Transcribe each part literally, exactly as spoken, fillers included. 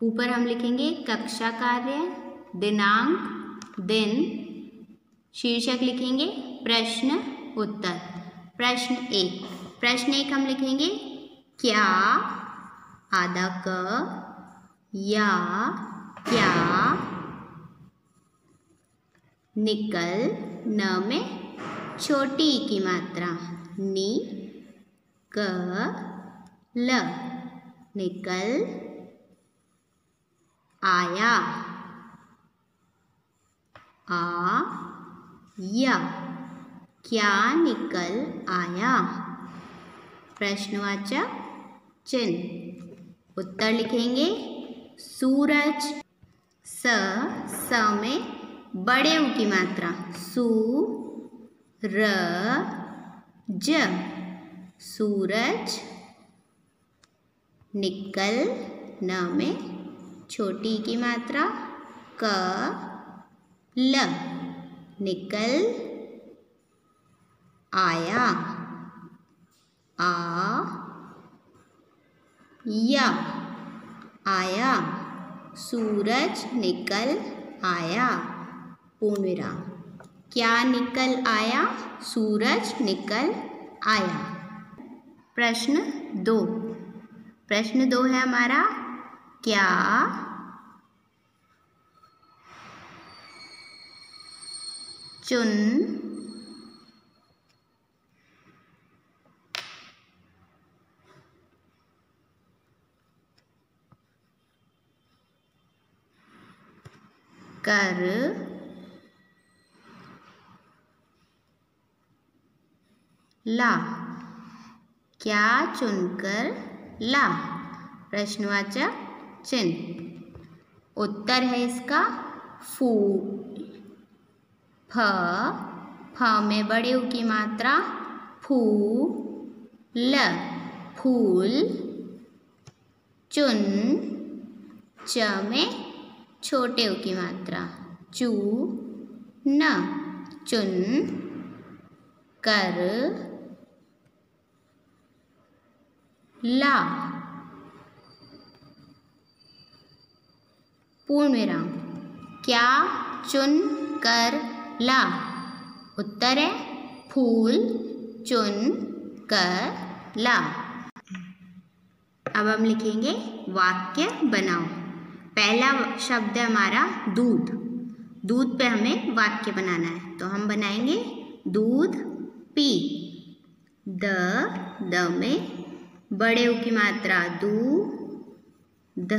ऊपर हम लिखेंगे कक्षा कार्य, दिनांक, दिन, शीर्षक लिखेंगे प्रश्न उत्तर। प्रश्न एक, प्रश्न एक हम लिखेंगे क्या, आधा क, या, क्या, निकल, न में छोटी की मात्रा, नि, क, ल, निकल, आया, आ, या, क्या निकल आया। प्रश्नवाचक चिन्ह। उत्तर लिखेंगे सूरज, स, स में बड़े उ की मात्रा, सू, र, ज, सूरज, निकल, न में छोटी की मात्रा, क, ल, निकल, आया, आ, या, आया, सूरज निकल आया। पूर्ण विराम। क्या निकल आया, सूरज निकल आया। प्रश्न दो, प्रश्न दो है हमारा क्या चुन कर ला, क्या चुनकर ला। प्रश्नवाचक चिन्ह। उत्तर है इसका फूल, फ, फ में बड़े उ की मात्रा, फू, ल, फूल, चुन, च में छोटे उ की मात्रा, चू, न, चुन, कर, ला। पूर्ण विराम। क्या चुन कर ला। उत्तर है फूल चुन कर ला। अब हम लिखेंगे वाक्य बनाओ। पहला शब्द है हमारा दूध। दूध पे हमें वाक्य बनाना है, तो हम बनाएंगे दूध पी। द, द में बड़े उ की मात्रा, दू, ध,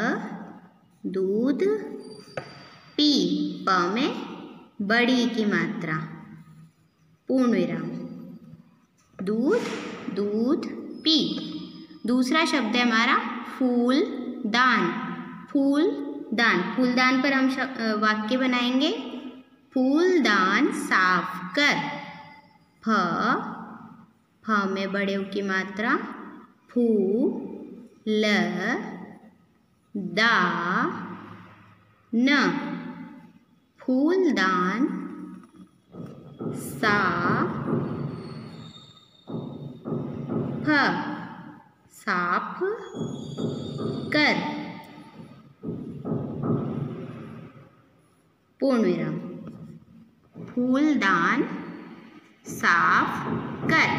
दूध पी, प में बड़ी की मात्रा, पूर्ण विराम, दूध, दूध पी। दूसरा शब्द है हमारा फूलदान। फूलदान, फूलदान पर हम वाक्य बनाएंगे फूलदान साफ कर। फ, फ में बड़े उ की मात्रा, फू, ल, दा, न, फूलदान सा, फ, साफ कर। पूर्ण विराम, फूलदान साफ कर।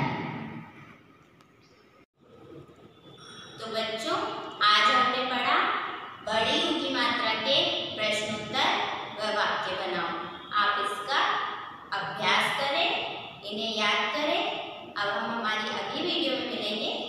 तो बच्चों, आज हमने पढ़ा बड़ी उ की मात्रा के प्रश्नोत्तर व वाक्य बनाओ। आप इसका अभ्यास करें, इन्हें याद करें। अब हम हमारी अगली वीडियो में मिलेंगे।